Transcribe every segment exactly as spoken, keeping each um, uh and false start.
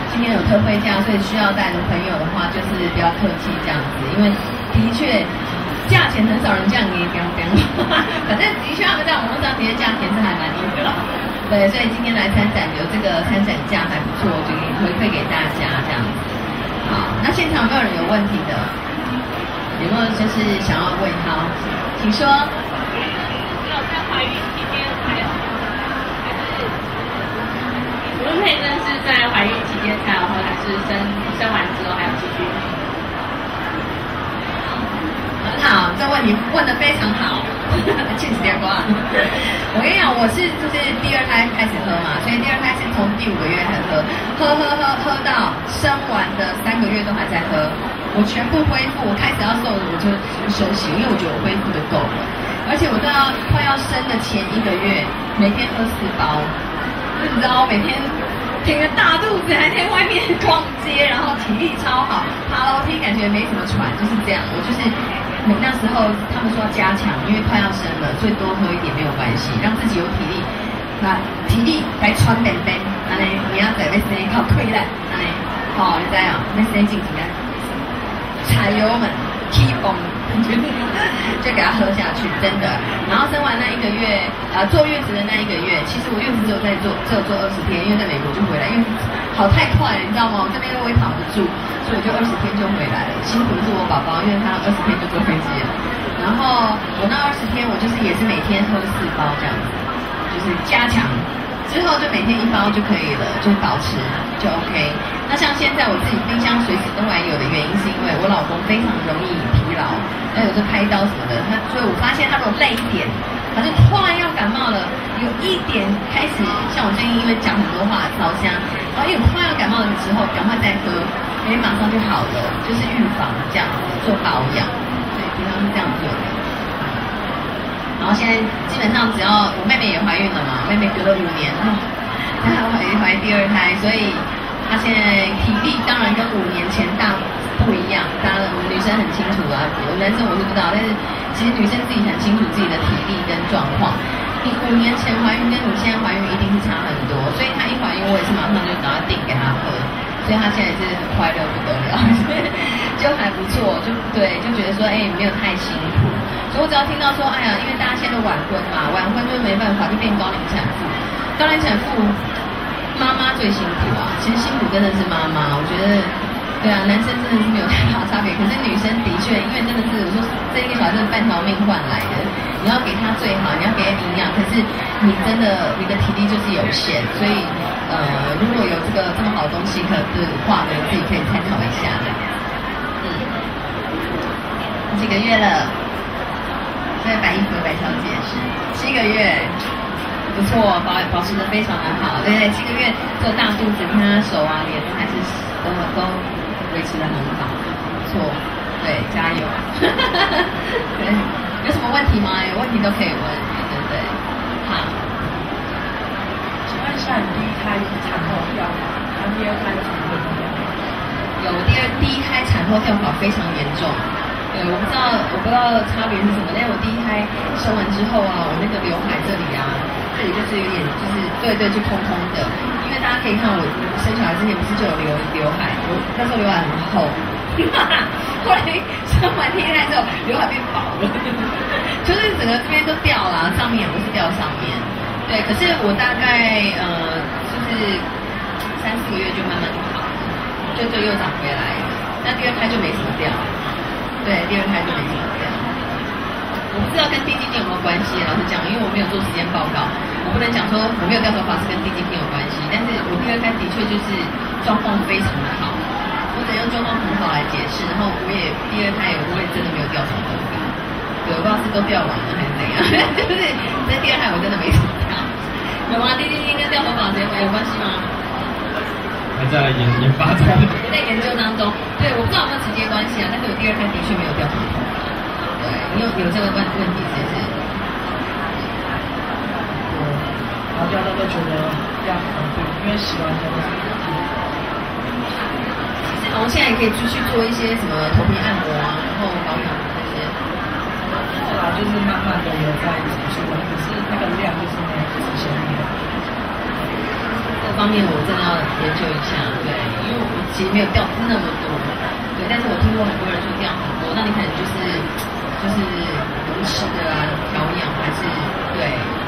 今天有特惠价，所以需要带的朋友的话，就是不要客气这样子，因为的确价钱很少人这样给你讲讲，反正的确他们在网络上提的价钱是还蛮低的啦。对，所以今天来参展有这个参展价还不错，就回馈给大家这样子。好，那现场有没有人有问题的？有没有就是想要问他？请说。 只有在怀孕期间才有，还是无论配针是在怀孕期间才有喝，还是生生完之后还要继续？ 很好，这问题问得非常好，气死掉瓜。我跟你讲，我是就是第二胎开始喝嘛，所以第二胎是从第五个月开始喝，喝喝喝喝到生完的三个月都还在喝。我全部恢复，我开始要瘦了，我就休息，因为我觉得我恢复的够了。而且我到要快要生的前一个月，每天喝四包，你知道，每天挺着大肚子还在外面逛街，然后体力超好，爬楼梯感觉没什么喘，就是这样。我就是那时候他们说要加强，因为快要生了，所以多喝一点没有关系，让自己有体力。那体力该穿便便，安尼你要在要生靠腿力，安尼，好，你知啊？要生进前啊，踩油门，keep on， 就给他喝下去，真的。然后生完那一个月，呃，坐月子的那一个月，其实我月子只有在做，只有做二十天，因为在美国就回来，因为好太快了，你知道吗？我这边我也躺不住，所以我就二十天就回来了。辛苦的是我宝宝，因为他二十天就坐飞机了。然后我那二十天，我就是也是每天喝四包这样子，就是加强。之后就每天一包就可以了，就保持就 OK。那像现在我自己冰箱随时都还有的原因，是因为我老公非常容易疲劳，那有时候开刀什么的，他所以我发现他如果累一点，他就突然要感冒了，有一点开始，像我最近因为讲很多话烧香，然后有快要感冒的时候，赶快再喝，因为马上就好了，就是预防这样子做保养，所以平常是这样做的。然后现在基本上只要我妹妹也怀孕了嘛，妹妹隔了五年，她怀怀第二胎，所以她现在体力当然跟五年前大不一样。当然我们女生很清楚啊，我男生我是不知道，但是其实女生自己很清楚自己的体力跟状况。你五年前怀孕跟你现在怀孕一定是差很多，所以她一怀孕我也是马上就赶快订给她喝，所以她现在是很快乐不得了，就还不错，就对，就觉得说哎、欸、没有太辛苦。所以我只要听到说，哎呀，因为大家现在都晚婚嘛，晚婚就是没办法，就变高龄产妇。高龄产妇妈妈最辛苦啊，其实辛苦真的是妈妈。我觉得，对啊，男生真的是没有太大差别，可是女生的确，因为真的是我说这一个小孩真的半条命换来的，你要给他最好，你要给他营养，可是你真的你的体力就是有限，所以呃，如果有这个这么好的东西可的话呢，自己可以参考一下的。嗯，几个月了。在白衣服的白小姐是七个月，不错，保保持的非常的好。对对，七个月做大肚子，你看她手啊、脸都还是都都维持的很好，不错。对，加油。对，有什么问题吗？有问题都可以问，对不对？好。 请问一下，你第一胎产后掉发，然后第二胎产后掉发？ 有，第二第一胎产后掉发非常严重。对，我不知道，我不知道差别是什么。但是我第一胎生完之后啊，我那个刘海这里啊，这里就是有点，就是对对，就空空的。因为大家可以看我生小孩之前不是就有留刘海，我那时候刘海很厚，后来生完第一胎之后，刘海变薄了，就是整个这边都掉了，上面也不是掉上面。对，可是我大概呃，就是三四个月就慢慢就好了，就就又长回来了。那第二胎就没什么掉。对，第二胎就没什么掉。我不知道跟地基茎有没有关系，老实讲，因为我没有做时间报告，我不能讲说我没有掉头发是跟地基茎有关系。但是我第二胎的确就是状况非常的好，我只能用状况很好来解释。然后我也第二胎我也真的没有掉什么头发，对，我不知道是都掉完了还是怎样，就是在第二胎我真的没什么掉。有吗？地基茎跟掉头发有有关系吗？ 还在研研发中， 还在研究当中。对，我不知道有没有直接关系啊，但是我第二胎的确没有掉什么头发。对，你有有这个问问题是不是？ 然后大家都觉得这样很对，因为洗完头发是其实好像现在也可以继续做一些什么头皮按摩啊，然后保养这些。 后来就是慢慢的有在持续的，可是那个量就是没有之前那个。 这方面我真的要研究一下，对，因其实没有掉那么多，对。但是我听过很多人说掉很多，那你可能就是就是能吃的啊，调养还是对，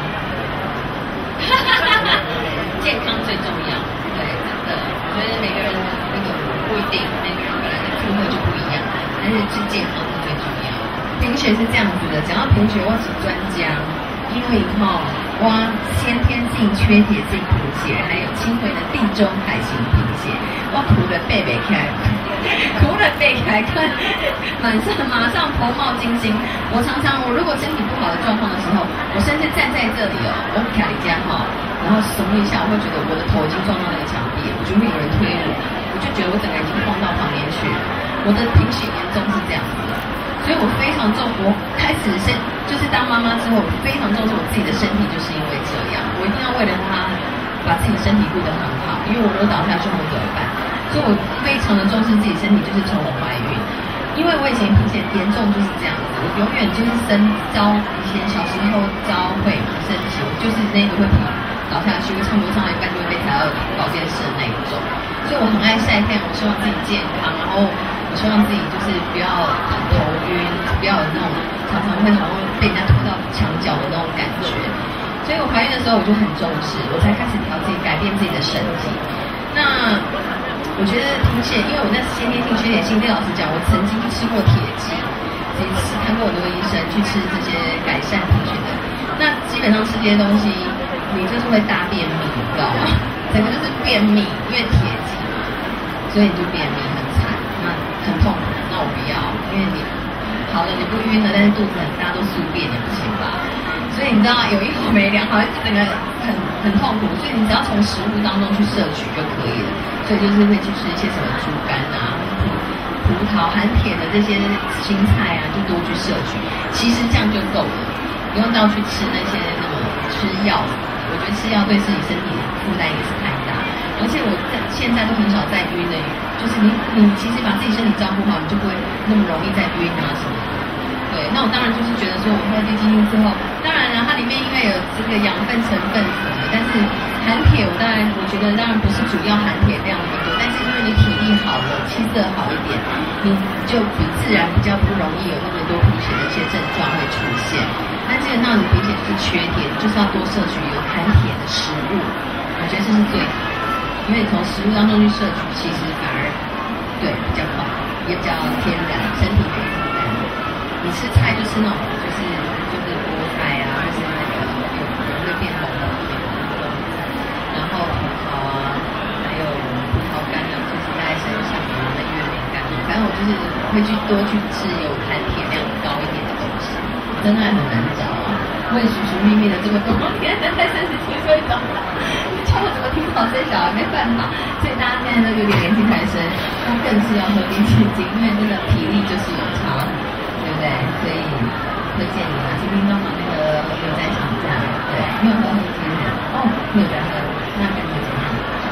健康最重要，对，真的。我觉得每个人那个不一定，每个人本来的负荷就不一样，但是是健康是最重要。贫血是这样子的，讲到贫血，我是专家。因为哈，我先天性缺铁性贫血，还有轻微的地中海型贫血，我哭的背背开，哭的背开，看马上马上头冒金星。我常常我如果身体不好的状况的时候，我甚至站在这里哦，我卡里家哈，然后耸一下，我会觉得我的头已经撞到那个墙壁，我就会有人推我，我就觉得我整个已经晃到旁边去了。我的贫血严重是这样子的。所以我非常重，我开始身就是当妈妈之后，我非常重视我自己的身体，就是因为这样，我一定要为了他把自己的身体顾得很好，因为我如果倒下去我怎么办？所以我非常的重视自己身体，就是从我怀孕，因为我以前贫血严重就是这样子，我永远就是生招，以前小时候招会嘛，升旗，我就是那个会倒下去，唱歌唱到一半就会被抬到保健室的那一种，所以我很爱晒太阳，我希望自己健康，然后。我希望自己就是不要头晕，不要有那种常常会好像被人家推到墙角的那种感觉。所以我怀孕的时候我就很重视，我才开始调自己改变自己的身体。那我觉得贫血，因为我那先天性缺铁性，那老实讲，我曾经吃过铁剂，自己吃看过很多医生去吃这些改善贫血的。那基本上吃这些东西，你就是会大便秘，你知道吗？整个就是便秘，因为铁剂，所以你就便秘很惨。那很痛苦，那我不要，因为你好了你不晕了，但是肚子很大都宿便也不行吧。所以你知道有一好没两好，整个很很痛苦。所以你只要从食物当中去摄取就可以了。所以就是会去吃一些什么猪肝啊、葡萄含铁的这些青菜啊，就多去摄取。其实这样就够了，不用到去吃那些那么吃药。我觉得吃药对自己身体负担也是太大。而且我在现在都很少再晕了，就是你你其实把自己身体照顾好，你就不会那么容易再晕啊什么的。对，那我当然就是觉得说，我喝低基因之后，当然了，它里面因为有这个养分成分什么的，但是含铁，我当然我觉得当然不是主要含铁量那么多，但是因为你体力好了，气色好一点，你就比自然比较不容易有那么多贫血的一些症状会出现。但基本上你贫血就是缺铁，就是要多摄取有含铁的食物，我觉得这是最好的。因为从食物当中去摄取，其实反而对比较快，也比较天然，身体没负担。你吃菜就吃那种，就是就是菠菜啊，就是那个有可能会变红的变红的菜，然后葡萄啊，还有葡萄干啊，就是在身上啊，那月饼干啊，反正我就是会去多去吃有含铁量高一点的东西，真的很难找啊。我也寻寻觅觅了这么多年，才三十七岁找到。叫我怎么挺好生小孩没办法，所以大家现在都有点年轻才生，那更是要喝低基金，因为真的体力就是有差，对不对？所以推荐你啊，今天刚好那个有在请假，对，没有喝黑金的，哦，没有在喝，那感觉怎么样？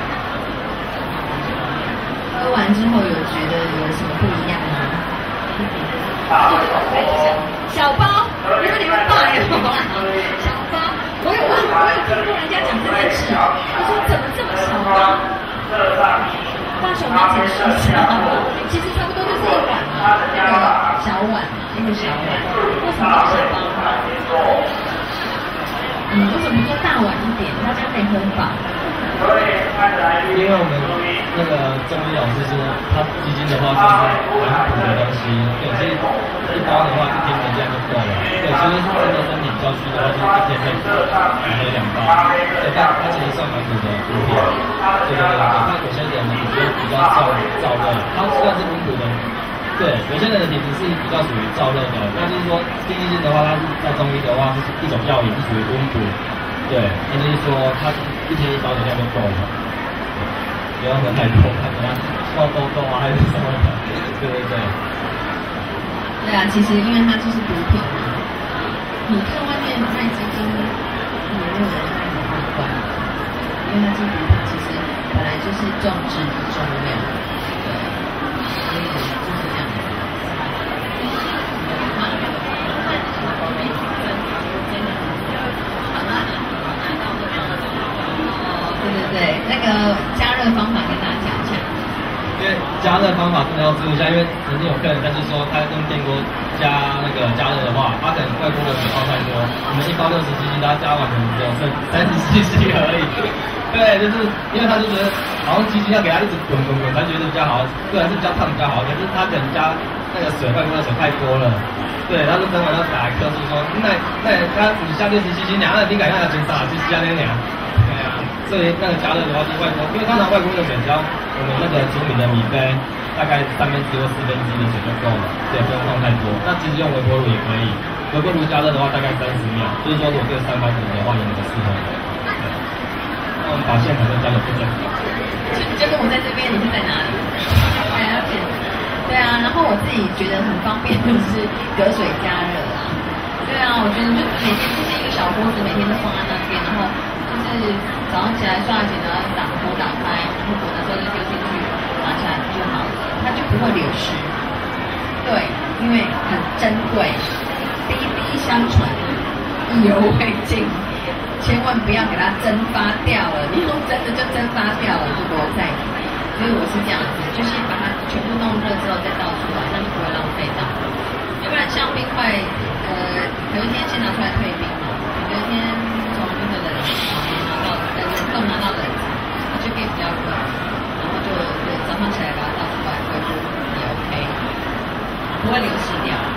喝完之后有觉得有什么不一样吗？小包，因为你们爸有啦，小包，我有我有听过人家讲这件事，他说怎么这么小包？大熊猫解释一下，其实差不多就是一碗嘛，那个小碗嘛，一个小碗，为什么叫小包？嗯，为什么说大碗一点，大家可以喝饱？ 因为我们那个中医老师说，他基金的话算是蛮补的东西，对，其实一包的话一天这样就够了。对，其实他真的身体比较虚的话，就是一天可以只喝两包。对，但它其实算蛮补的补品。对对对，那有些人呢比较燥燥热，它虽然是温补的，对，有些人的体质是比较属于燥热的，那就是说低基金的话，它是在中医的话是一种药饮，是属于温补。对，那就是说它一天一包的量就够了。不要喝太多，看人家爆痘痘啊，还是什么的，对对对。 对啊，其实因为它就是补品嘛。你看外面卖基金，也没有人卖很大罐，因为它是补品，其实本来就是重质不重量，对，所以就是这样子。对对对，那个加热方法跟大家讲一下。 因为加热方法真的要注意一下，因为曾经有客人他就说他用电锅加那个加热的话，他可能外锅的水放太多，我们一包六十 C C， 他加完可能只有剩三十 C C 而已。对，就是因为他就觉得好像机器要给他一直滚滚滚，他觉得比较好，虽然是比较烫比较好，可是他可能加那个水外锅的水太多了。对，他就等会要打来客诉说，那那他你下六十 C C， 两个你改下减少 C C 加那两。对啊，所以那个加热的话是外锅，因为通常外锅的水只要我们那个煮米的米杯大概三分之或四分之一的水就够了，也不用放太多。那其实用微波炉也可以，微波炉加热的话大概三十秒，就是说如果这个三百五的话也蛮适合的。那我们把现场再加个部分。 就是我在这边，你是在哪里？还要剪。对啊，然后我自己觉得很方便的是隔水加热啊。对啊，我觉得就每天就是一个小锅子，每天都放在那边，然后就是早上起来刷牙前然后打火打开，火的时候就丢进去，拿起来就好了，它就不会流失。对，因为很珍贵，滴滴相传，意犹未尽，千万不要给它蒸发掉了，你用蒸的就蒸发掉了，就多在。所以我是这样子，就先把它全部弄热之后再倒出来，那就不会浪费到。要不然像冰块，呃，有一天先拿出来退冰嘛，有一天从冰的冷拿到呃冷冻拿到冷藏，它就变比较软，然后就对早上起来把它倒出来，回锅也 OK，不会流失掉。